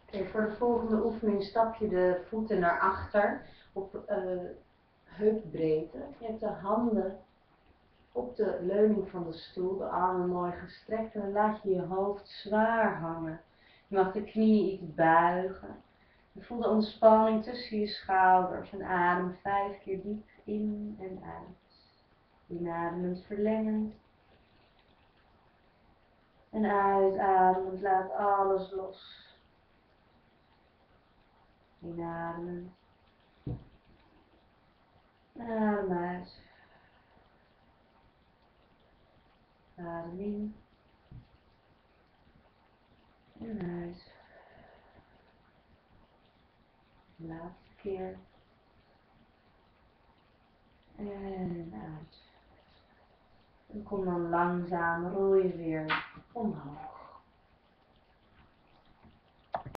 Oké, voor de volgende oefening stap je de voeten naar achter op heupbreedte. Je hebt de handen op de leuning van de stoel, de armen mooi gestrekt en dan laat je je hoofd zwaar hangen. Je mag de knieën iets buigen. Je voelt de ontspanning tussen je schouders en adem 5 keer diep in en uit. Inademend verlengend. En uitademend laat alles los. Inademend. Adem uit. Adem in. En uit. De laatste keer. En uit. En kom dan langzaam, rol je weer omhoog.